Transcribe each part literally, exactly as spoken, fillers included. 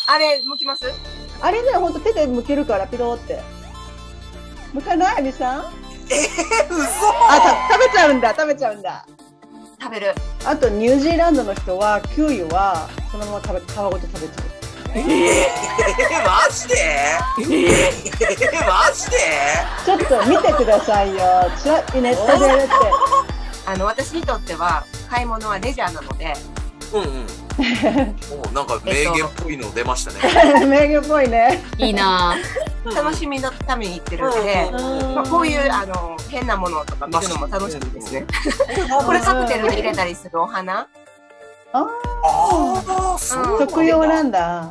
あれ剥きます？ あれね、ほんと手で剥けるからピローって。剥かない？あみさん？ えー、嘘。 あ、た食べちゃうんだ、食べちゃうんだ。 食べる。 あとニュージーランドの人はキウイはそのまま食べ、皮ごと食べちゃう。 えー、マジで？えー、マジで？ ちょっと見てくださいよ。ちょっとネットでやるって。 あの私にとっては買い物はレジャーなので。 うんうん。お、なんか名言っぽいの出ましたね。 名言っぽいね。 いいな。 楽しみのために行ってるんで、まあこういうあの変なものとか見るのも楽しみですね。これカクテルに入れたりするお花。 ああ、特用なんだ。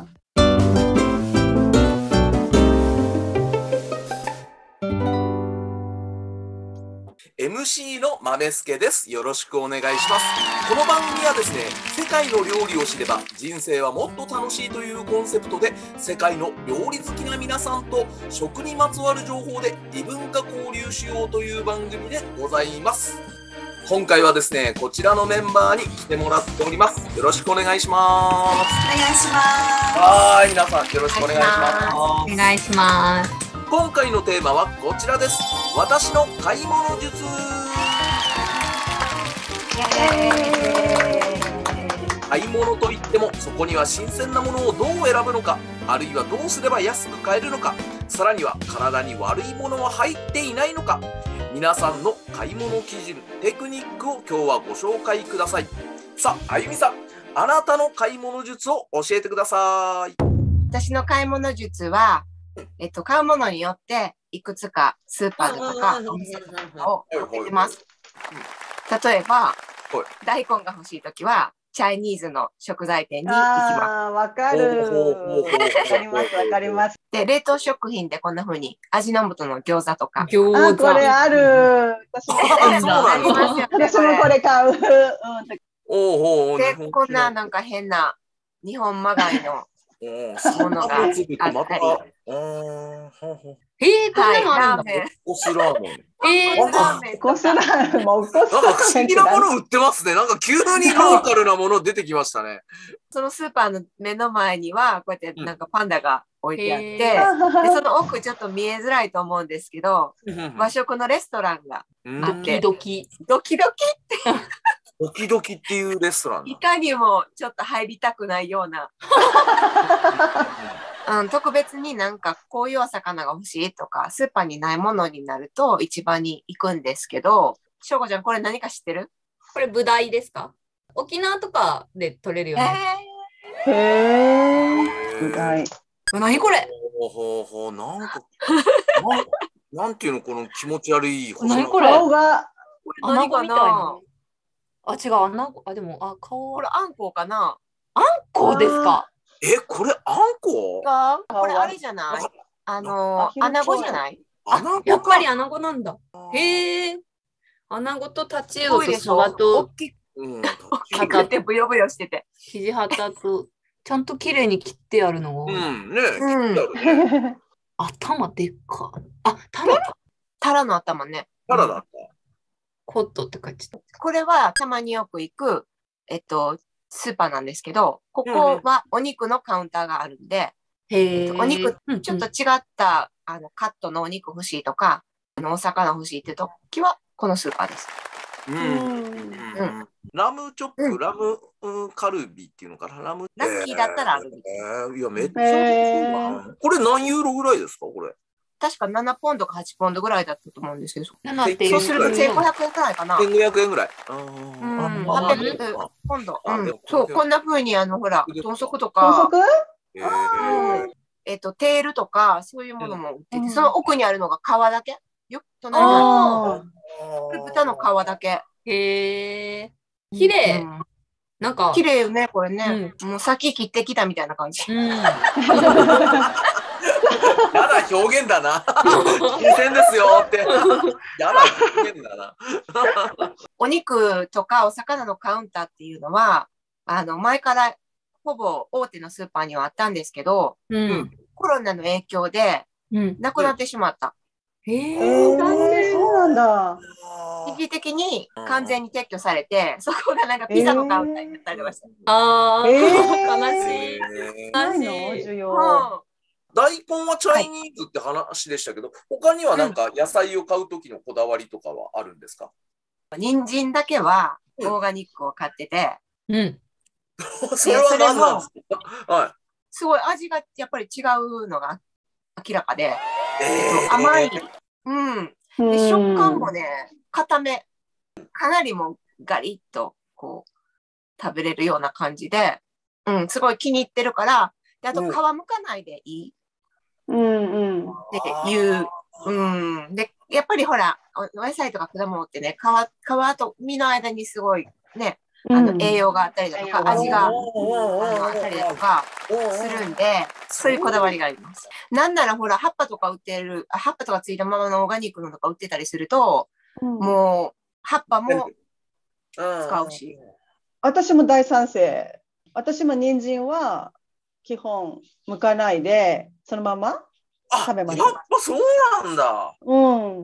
エムシー の豆助です。よろしくお願いします。この番組はですね、世界の料理を知れば人生はもっと楽しいというコンセプトで、世界の料理好きな皆さんと食にまつわる情報で異文化交流しようという番組でございます。今回はですね、こちらのメンバーに来てもらっております。よろしくお願いします。 お願いします。 はい、皆さんよろしくお願いします。 お願いします。 今回のテーマはこちらです。私の買い物術。買い物といってもそこには新鮮なものをどう選ぶのか、あるいはどうすれば安く買えるのか、さらには体に悪いものは入っていないのか、皆さんの買い物基準、テクニックを今日はご紹介ください。さあ、あゆみさん、あなたの買い物術を教えてください。 私の買い物術は、えっと、買うものによっていくつかスーパーとかお店とかを分けてます。例えば、大根が欲しいときはチャイニーズの食材店に行きます。 ああ、わかる。わかります、わかります。 で、冷凍食品でこんな風に味の素の餃子とか。 餃子。 あ、これある。私もありますよ。 私もこれ買う。 おお。 で、こんななんか変な日本まがいのものがあったり。 えー、こんなのあるんだ。 コスラーメン。 えー、 コスラーメンもなんか不思議なもの売ってますね。なんか急にローカルなもの出てきましたね。 そのスーパーの目の前にはこうやってなんかパンダが置いてあって、でその奥ちょっと見えづらいと思うんですけど、和食のレストランがあって、 ドキドキドキって。 ドキドキっていうレストラン。 いかにもちょっと入りたくないような。うん、特別になんかこういうお魚が欲しいとかスーパーにないものになると市場に行くんですけど、しょうこちゃんこれ何か知ってる？ これブダイですか？沖縄とかで取れるよね。 へえ。ブダイ。 何これ？ ほうほうほう、なんかな、なんていうのこの気持ち悪い細何これ？ 顔が何かな？ あ、違う、あんな、あ、でも、あ、顔これあんこうかな？ あんこうですか？ え、これあんこ？ これあれじゃない？あの、アナゴじゃない？ アナゴ？ やっぱりアナゴなんだ。へえ。アナゴとタチウオとサバと、 大きくてブヨブヨしてて。 キジハタと、ちゃんと綺麗に切ってあるのが。 うん、ね。 頭でっか。あ、タラか。 タラの頭ね。 タラだった。 コットって書いてた。 これはたまによく行く、えっと、スーパーなんですけど、ここはお肉のカウンターがあるんで、 へお肉、ちょっと違ったあのカットのお肉欲しいとか、あのお魚欲しいって時は、このスーパーです。 うん。ラムチョップ、ラムカルビっていうのかな、ラム。 ラッキーだったらある。 いや、めっちゃ。これ何ユーロぐらいですか、これ。確かななポンドかはちポンドぐらいだったと思うんですけど、 そうするとせんごひゃくえんくらいかな。 せんごひゃくえんぐらい。 はっぴゃくポンド。そう、こんな風にあの、ほら、豚足とか、えっと、テールとか、そういうものも売ってて、その奥にあるのが皮だけ。よ、隣にある。豚の皮だけ。 へえ。綺麗。なんか。 綺麗よね、これね。もう先切ってきたみたいな感じ。 やだ表現だな。新鮮ですよって。やだ表現だな。 お肉とかお魚のカウンターっていうのは、あの前からほぼ大手のスーパーにはあったんですけど、うん、コロナの影響でなくなってしまった。 へええ、 ー、そうなんだ。 一時的に完全に撤去されて、そこがなんかピザのカウンターになったりとかして。 ああ、 え悲ー、 しい。 ないの悲しい。 需要。 大根はチャイニーズって話でしたけど、他にはなんか野菜を買う時のこだわりとかはあるんですか？ 人参だけはオーガニックを買ってて、 うん。 それは何なんですか？はい。 すごい味がやっぱり違うのが明らかで、 ええっと、甘い。うん。で、食感もね、固め。かなりもうガリッとこう食べれるような感じで、うん、すごい気に入ってるから、であと皮むかないでいいっていう。うん。で、やっぱりほら、お野菜とか果物ってね、皮、皮と実の間にすごいね、あの栄養があったりだとか、味があのあったりだとかするんで、そういうこだわりがあります。なんならほら、葉っぱとか売ってる、葉っぱとかついたままのオーガニックのとか売ってたりすると、もう葉っぱも使うし。 私も大賛成。私も人参は基本剥かないで、そのまま食べます。 やっぱそうなんだ。 うん。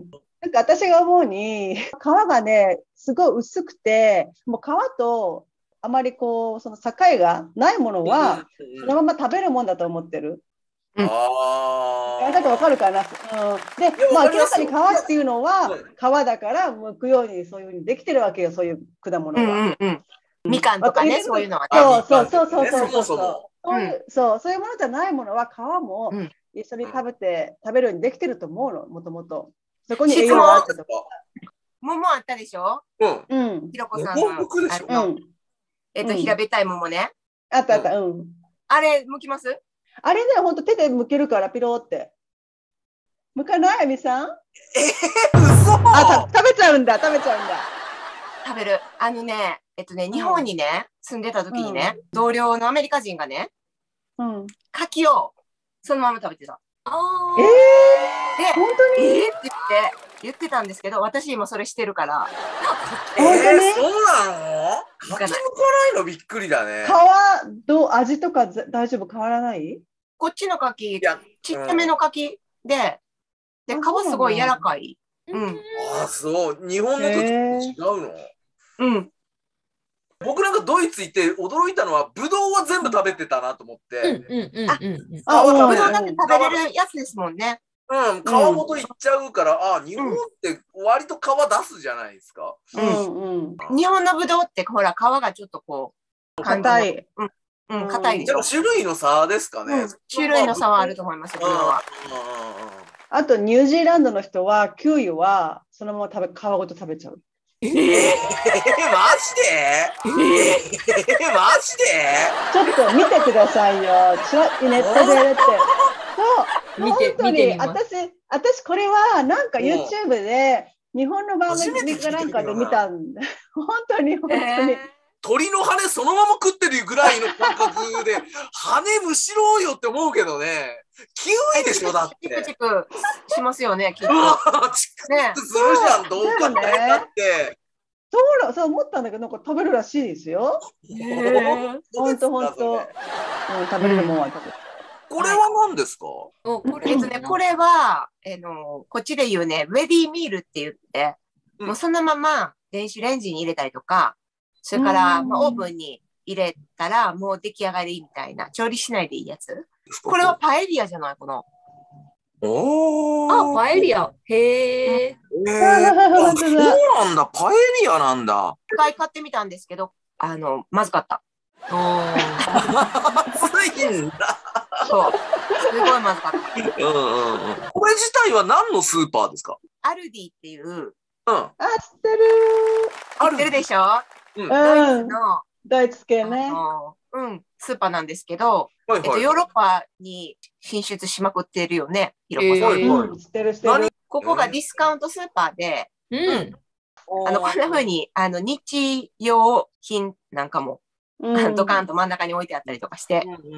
なんか私が思うに、皮がね、すごい薄くて、もう皮とあまりこう、その境がないものは、そのまま食べるもんだと思ってる。 うん、ああ。だとわかるかな。うん、で、まあ明らかに皮っていうのは、皮だから剥くようにそういうふうにできてるわけよ、そういう果物は。うんうんうんみかんとかね、そういうのは。 そうそうそうそうそうそう。そういう、そう、そういうものじゃないものは皮も一緒に食べて、食べるようにできてると思うの、もともと。そこに栄養があってとか。 桃あったでしょ？ うん。 ひろこさんの。えっと、平べったい桃ね。 あったあった、うん。 あれ、剥きます？ あれね、ほんと手で剥けるから、ピローって。剥かない？あみさん？ えー、嘘！ あ、食べちゃうんだ、食べちゃうんだ。 食べる。あのね、えっとね、日本にね、住んでた時にね、同僚のアメリカ人がね、柿をそのまま食べてた。 えー、 で、 本当に？ えーって言って、言ってたんですけど、私今それしてるから。 えー、そうなの？柿むかないのびっくりだね。 皮、どう、味とか大丈夫？変わらない？ こっちの柿、ちっちゃめの柿で、で、皮すごい柔らかい。 うん。ああ、そう。日本の時と違うの？ うん。 僕なんかドイツ行って驚いたのは、ブドウは全部食べてたなと思って。 あ、ブドウだって食べれるやつですもんね。 うん、皮ごといっちゃうから、あ、日本って割と皮出すじゃないですか。 うんうん。日本のブドウってほら、皮がちょっとこう、 硬い。 うん、硬いでしょ。 種類の差ですかね。 種類の差はあると思います、ブドウは。 あと、ニュージーランドの人は、キウイはそのまま食べ、皮ごと食べちゃう。 えー、マジで？えー、マジで？ ちょっと見てくださいよ。ちらネットでやって。そう、本当に、私、私これはなんか YouTube で日本の番組かなんかで見たんだ。本当に本当に。 鳥の羽そのまま食ってるぐらいの感覚で、羽むしろうよって思うけどね。キウイでしょだって。 チクチクしますよね、きっと。 チクチクするじゃん、どう考えたって。 そうそう思ったんだけど、なんか食べるらしいですよ。本当本当。食べれるもんは食べる。 これは何ですか？ えっとね、これは、えの、こっちで言うね、レディーミールって言って、もうそのまま電子レンジに入れたりとか、それから、まあ、オーブンに入れたらもう出来上がりみたいな、調理しないでいいやつ。これはパエリアじゃないかな。 おあ、パエリア。へえ。 そうなんだ、パエリアなんだ。 一回買ってみたんですけど、あの、まずかった。 まずいんだ。 そう。すごいまずかった。うんうんうん。 これ自体は何のスーパーですか？ アルディっていう。うん。 あ、知ってる。 知ってるでしょ？ うん。ドイツの。ドイツ系ね。 うん、スーパーなんですけど、えっと、ヨーロッパに進出しまくってるよね、ひろこさん。 うん、知ってる知ってる。 ここがディスカウントスーパーで、うん、あの、こんな風に、あの、日用品なんかも、うん、ドカンと真ん中に置いてあったりとかして、うん、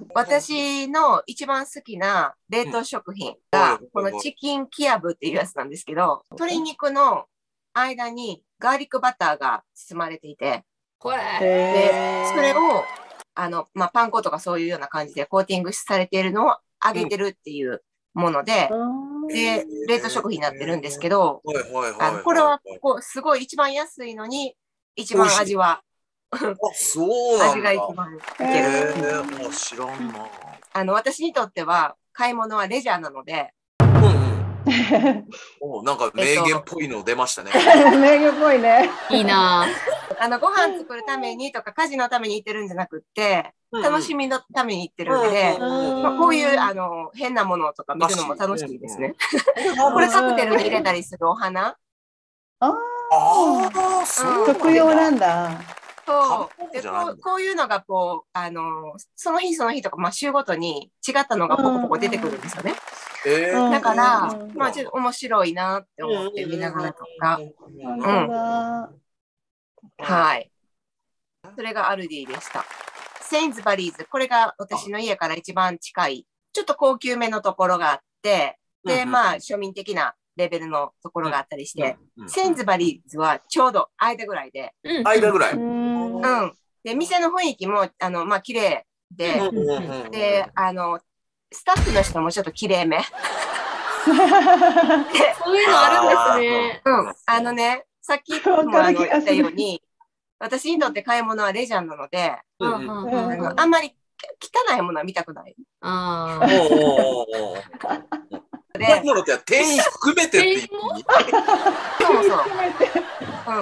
私の一番好きな冷凍食品が、このチキンキヤブっていうやつなんですけど、鶏肉の間にガーリックバターが包まれていて、で、それを、あの、まあ、パン粉とかそういうような感じでコーティングされているのを揚げてるっていうもので、 で、冷凍食品になってるんですけど、これはこうすごい一番安いのに、一番味は、 そうなんだ。 味が一番いける。 知らんな。 あの、私にとっては、買い物はレジャーなので、 おなんか名言っぽいの出ましたね。 名言っぽいね。 いいな。 あのご飯作るためにとか家事のために行ってるんじゃなくて、楽しみのために行ってるんで、まあ、こういうあの変なものとか見るのも楽しいですね。これカクテルに入れたりするお花。 ああ、特用なんだ。 そうでこうこういうのがこうあのその日その日とか、まあ、週ごとに違ったのがポコポコ出てくるんですよね。 えー、 だから、まあ、ちょっと面白いなって思って見ながらとか。うん、はい。それがアルディでした。セインズバリーズ、これが私の家から一番近い、ちょっと高級めのところがあって、で、まあ、庶民的なレベルのところがあったりして、セインズバリーズはちょうど間ぐらいで。 間ぐらい。 うん。で、店の雰囲気も、あの、まあ、綺麗で、で、あの、スタッフの人もちょっと綺麗め。 そういうのあるんですね。 うん。あのね、さっきもあの言ったように、私にとって買い物はレジャーなので、うんうんうん、あのあんまり汚いものは見たくない。 ああ。 で、店員含めてっていう意味。 そうそう。うん。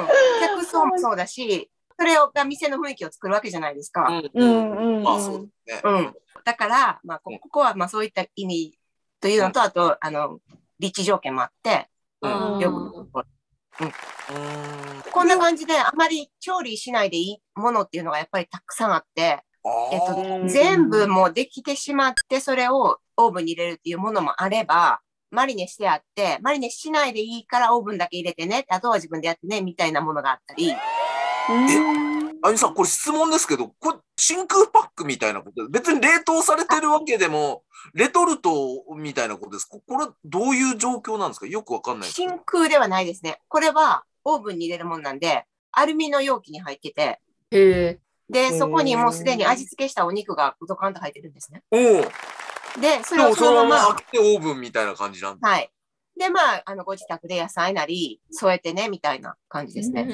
客層もそうだし、それが店の雰囲気を作るわけじゃないですか。 うんうん。 まあそうですね。 うん。だから、まあ、ここはまあそういった意味というのと、あと、あの、立地条件もあって、よく。うん、こんな感じであまり調理しないでいいものっていうのがやっぱりたくさんあって、えっと、全部もうできてしまってそれをオーブンに入れるっていうものもあれば、マリネしてあってマリネしないでいいからオーブンだけ入れてね、あとは自分でやってねみたいなものがあったり。 え、あゆさん、これ質問ですけど、これ真空パックみたいなこと別に冷凍されてるわけでもレトルトみたいなことです。これどういう状況なんですか？よくわかんないです。 真空ではないですね。これはオーブンに入れるもんなんで、アルミの容器に入ってて、 へで、そこにもうすでに味付けしたお肉がドカンと入ってるんですね。 おで、それをそのまま開けてオーブンみたいな感じなんはい。で、まあ、あのご自宅で野菜なり添えてねみたいな感じですね。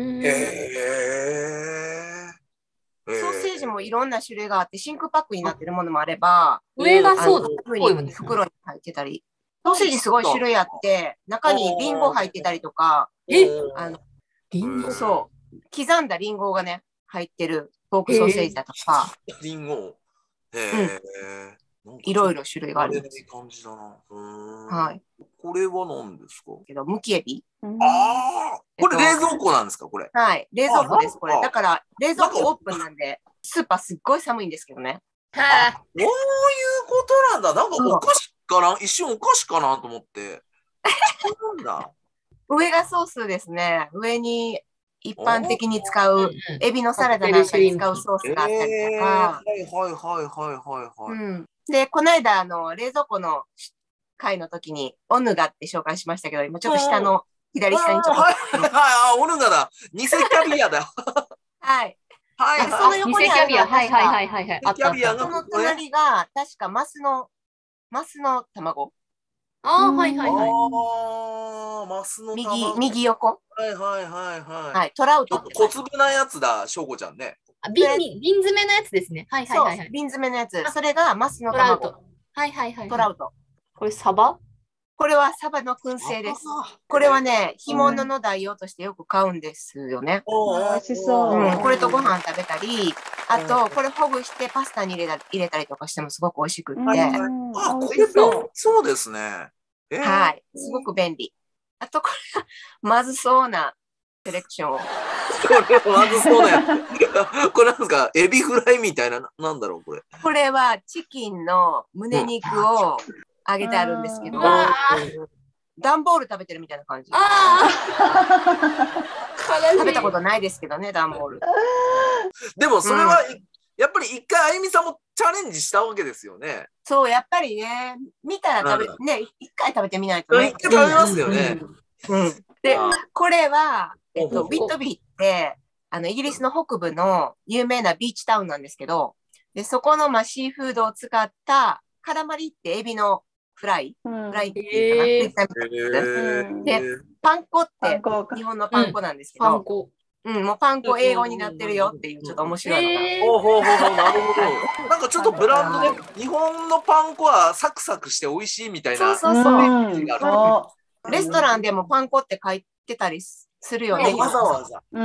へー。ソーセージもいろんな種類があって、真空パックになってるものもあれば、 上がそうだ。 袋に入ってたり。ソーセージすごい種類あって、中にリンゴ入ってたりとか、 えあのリンゴそう、刻んだリンゴがね、入ってるポークソーセージだとか、 リンゴ、 へいろいろ種類があるんです。 感じだな。 はい。 これは何ですか？ けど、むきエビ。 ああ、これ冷蔵庫なんですか？これ。 はい、冷蔵庫です、これ。だから、冷蔵庫オープンなんで、スーパーすっごい寒いんですけどね。 はあ。 そういうことなんだ。なんかお菓子かな、一瞬お菓子かなと思って。なんだ。 上がソースですね。上に一般的に使うエビのサラダなんかに使うソースがあったりとか。 はいはいはいはいはいはい。 うん、で、この間、あの、冷蔵庫の回の時に、オヌガって紹介しましたけど、今ちょっと下の左下にちょっと。 はいはい、オヌガだ。偽キャビアだ。 はい。 はい、 その横にあるのは、 はいはいはいはいはい。 キャビアその隣が、確かマスの、マスの卵。 ああ、はいはいはい。 ああ、マスの右、右横。 はいはいはいはい。 はい、トラウト。 小粒なやつだ、しょうこちゃんね。 瓶に、瓶詰めのやつですね。はいはいはいはい。 瓶詰めのやつ。それがマスの卵。はいはいはい。 トラウト。 これサバ？ これはサバの燻製です。これはね、干物の代用としてよく買うんですよね。 美味しそう。 これとご飯食べたり、あと、これほぐしてパスタに入れた入れたりとかしてもすごく美味しくって。 あ、これそうそうですね。 はい。すごく便利。あと、これはまずそうなセレクションを。これまずそうなやつ。これなんですか、エビフライみたいな、なんだろう、これ。 これはチキンの胸肉を揚げてあるんですけど、段ボール食べてるみたいな感じ。食べたことないですけどね、段ボール。 でもそれは、やっぱり一回あゆみさんもチャレンジしたわけですよね。 そう、やっぱりね、見たら食べ、ね、一回食べてみないとね。 一回食べますよね。 で、これは、えっと、ウィットビーって、あの、イギリスの北部の有名なビーチタウンなんですけど、で、そこの、まあ、シーフードを使ったカラマリってエビのフライ、フライっていうかな。で、パン粉って日本のパン粉なんですけど、パン粉。うん、もうパン粉英語になってるよっていうちょっと面白いのが。 ほうほうほうほう、なるほど。なんかちょっとブランドで日本のパン粉はサクサクして美味しいみたいな。 そうそうそう。レストランでもパン粉って書いてたりするよね。 わざわざ。 うん。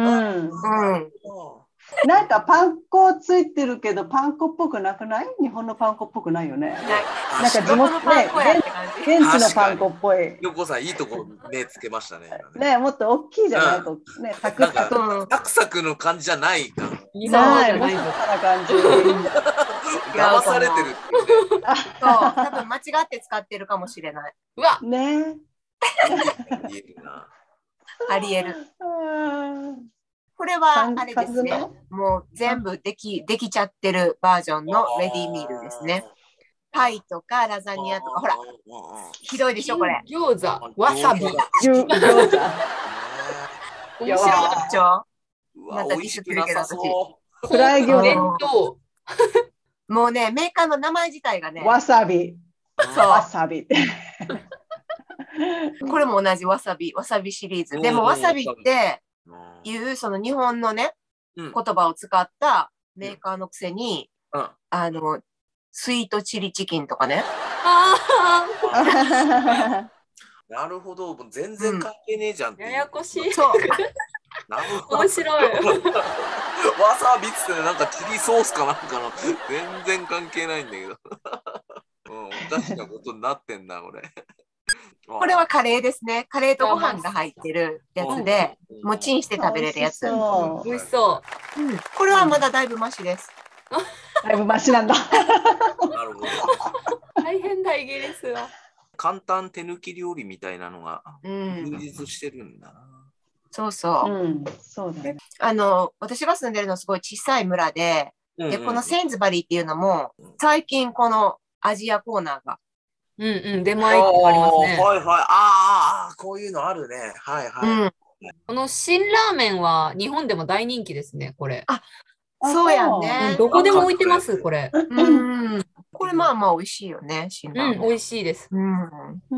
なんかパン粉ついてるけどパン粉っぽくなくない？日本のパン粉っぽくないよね。なんか地元のパン粉やって感じ。現地のパン粉っぽい。 よこさんいいとこ目つけましたね。 ね、もっと大きいじゃないとね、サクサク。 サクサクの感じじゃないか。 ない、もっとな感じ。 騙されてるっていうね。 そう、多分間違って使ってるかもしれない。 うわ、ね。 ありえる。これはあれですね。もう全部でき、できちゃってるバージョンのレディーミールですね。パイとかラザニアとか、ほら、ひどいでしょ、これ。 餃子、わさび。餃子。 面白いでしょ。またディスってるけど、私。 フライ餃子。もうね、メーカーの名前自体がね。 わさび。 そう。 わさび。 これも同じわさび、わさびシリーズ。でもわさびっていうその日本のね、言葉を使ったメーカーのくせに、あの、スイートチリチキンとかね。 なるほど、全然関係ねえじゃん。 ややこしい。 そう。 面白い。 わさびっつってなんかチリソースかなんかの全然関係ないんだけど。うん、おかしなことになってんな、これ。 これはカレーですね。カレーとご飯が入ってるやつで、もうチンして食べれるやつ。 美味しそう。 うん、これはまだだいぶマシです。 だいぶマシなんだ。 なるほど。 大変だ、イギリスは。 簡単手抜き料理みたいなのが充実してるんだな。 そうそう。 うん、そうだね。 あの、私が住んでるのすごい小さい村で、で、このセンズバリーっていうのも、最近このアジアコーナーが、 うんうん、出前ってありますね。 はいはい。ああ、こういうのあるね。はいはい。うん、 この辛ラーメンは日本でも大人気ですね、これ。 あ、そうやんね。 どこでも置いてます、これ。 うん。これまあまあ美味しいよね、辛ラーメン。 うん、美味しいです。 うん。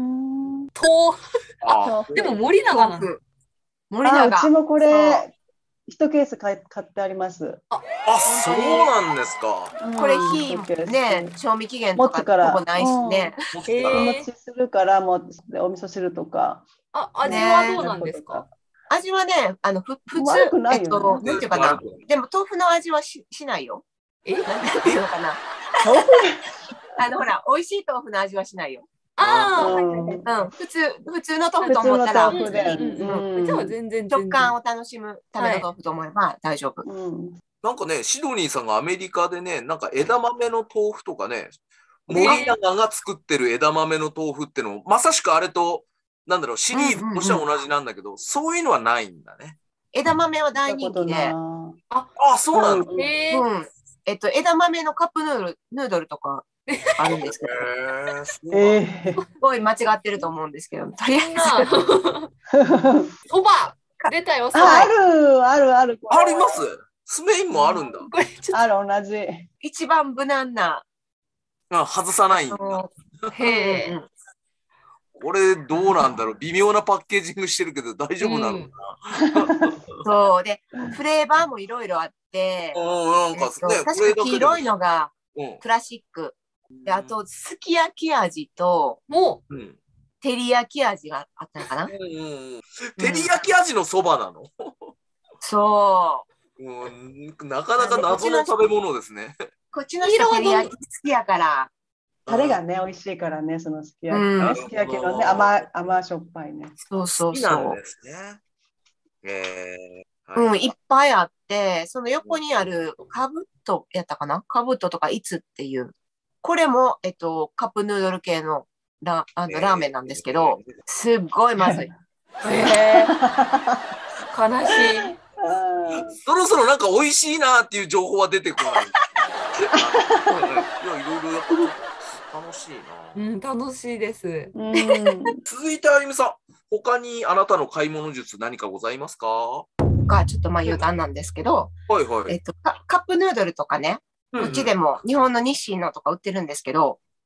豆腐。でも森永なの。 森永。 うちもこれ、一ケース買ってあります。 あ、そうなんですか。 これ火ね、賞味期限とかほぼないしね。 日持ちするからもうお味噌汁とか。 あ、味はどうなんですか？ 味はね、あのふ普通悪くないよね。 えっとなんていうかな。でも豆腐の味はししないよ。 え？ なんていうのかな。あのほら美味しい豆腐の味はしないよ。 ああ、 うん、普通普通の豆腐と思ったら、 普通の豆腐で、 うん、じゃあ全然食感を楽しむための豆腐と思えば大丈夫。 なんかね、シドニーさんがアメリカでね、なんか枝豆の豆腐とかね、森永が作ってる枝豆の豆腐ってのも、まさしくあれと、なんだろう、シリーズとしては同じなんだけど、そういうのはないんだね。 枝豆は大人気で。 あ、あ、そうなの？ うん。えっと、枝豆のカップヌードル、ヌードルとかあるんですけど。 えー、すごい間違ってると思うんですけど、とりあえず。そば出たよ、そば。ある、ある、ある。 あります。スメインもあるんだ。 ある、同じ。 一番無難な。 あ、外さないんだ。 へえ。 これどうなんだろう、微妙なパッケージングしてるけど大丈夫なのかな。 そうで、フレーバーもいろいろあって、 なんかね、 確か黄色いのがクラシック。で、あと、すき焼き味と、もう、照り焼き味があったのかな。 照り焼き味のそばなの？ そう。 なかなか謎の食べ物ですね。 こっちの人照り焼き好きやから。 タレがね、美味しいからね、そのすき焼きね。すき焼きのね、甘甘しょっぱいね。 そうそうそう。 なんですね。 えー、うん、いっぱいあって、その横にあるカブトやったかな？カブトとかいつっていう。これも、えっと、カップヌードル系のラあのラーメンなんですけど、すっごいまずい。 えー、悲しい。 そろそろなんか美味しいなっていう情報は出てこない。いや、いろいろやっぱ楽しいな。 うん、楽しいです。 続いてあゆみさん、他にあなたの買い物術何かございますか？ がちょっとまあ余談なんですけど、 はいはい。 えっとカップヌードルとかね、こっちでも日本の日清のとか売ってるんですけど、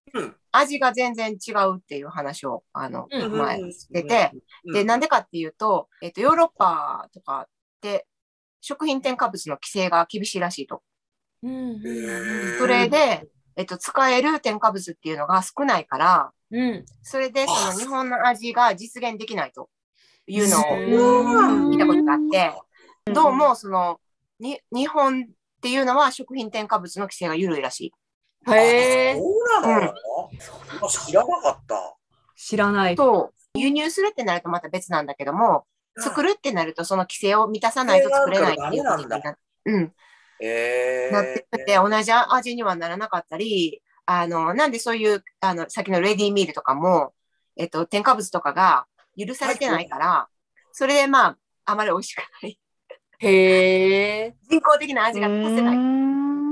味が全然違うっていう話を、あの、前してて、で、なんでかっていうと、えっと、ヨーロッパとかで食品添加物の規制が厳しいらしいと。それで、えっと、使える添加物っていうのが少ないから、うん、それでその日本の味が実現できないというのを聞いたことがあって、どうもそのに日本っていうのは食品添加物の規制が緩いらしい。 へえ。そうなの、うん、知らなかった。 知らない。 と、輸入するってなるとまた別なんだけども、作るってなるとその規制を満たさないと作れないっていうことになって、うん。えー、なってて、同じ味にはならなかったり、あの、なんでそういう、あの、さっきのレディーミールとかも、えっと、添加物とかが許されてないから、はい、それでまあ、あまり美味しくない。 へー。 人工的な味が足せない。うん。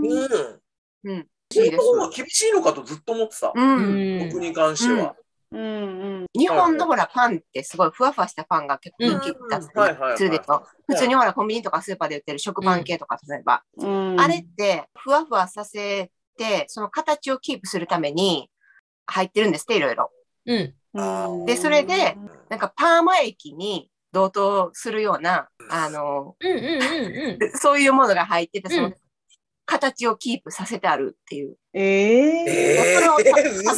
うん。そういうところが厳しいのかとずっと思ってた。うん。僕に関しては。 うんうん、日本のほらパンってすごいふわふわしたパンが結構人気だったりするでしょ。普通にほらコンビニとかスーパーで売ってる食パン系とか例えば、うん、あれってふわふわさせてその形をキープするために入ってるんですっていろいろ。うん、でそれでなんかパーマ液に同等するようなあのそういうものが入っててその、うん形をキープさせてあるっていう。 えー、えー、それを食べてる。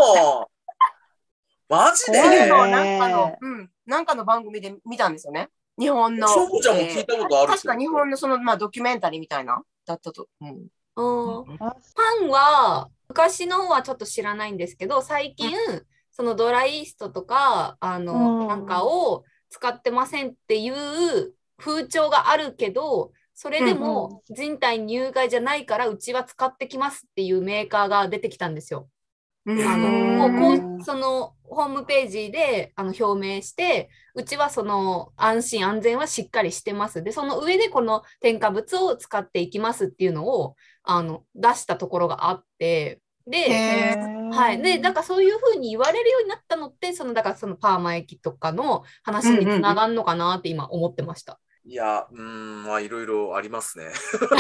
マジで、 ね、なんかの、うん、なんかの番組で見たんですよね。日本の。 しょうこちゃんも聞いたことある、 えー、確か日本のその、まあ、ドキュメンタリーみたいな、だったと。うん。 うん、パンは、昔のはちょっと知らないんですけど、最近、うん、そのドライイーストとか、あの、うん、なんかを使ってませんっていう風潮があるけど、それでも人体に有害じゃないからうちは使ってきますっていうメーカーが出てきたんですよ。あのもうこうそのホームページであの表明してうちはその安心安全はしっかりしてます。でその上でこの添加物を使っていきますっていうのをあの出したところがあってで、はい、でだからそういうふうに言われるようになったのってそのだからそのパーマ液とかの話につながるのかなって今思ってました。 いや、うん、まあいろいろありますね。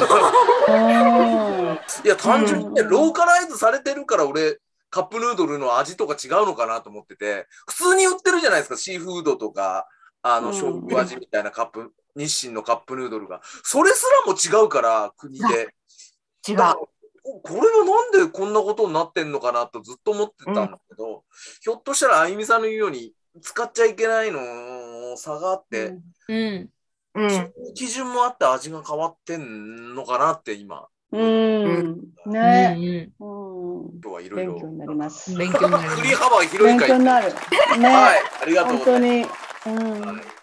いや、単純にね、ローカライズされてるから俺、カップヌードルの味とか違うのかなと思ってて、普通に売ってるじゃないですか、シーフードとか、あの、醤油味みたいなカップ、日清のカップヌードルが。それすらも違うから、国で。 違う。 これはなんでこんなことになってんのかなとずっと思ってたんだけど、うん、ひょっとしたらあゆみさんの言うように、使っちゃいけないの差があって、うんうんうん、そういう基準もあって味が変わってんのかなって今。うん。 ね。 うん。今日はいろいろ。 勉強になります。 勉強になります。 振り幅が広いから。 勉強になる。ね。 はい。ありがとうございます。 本当に。うん。はい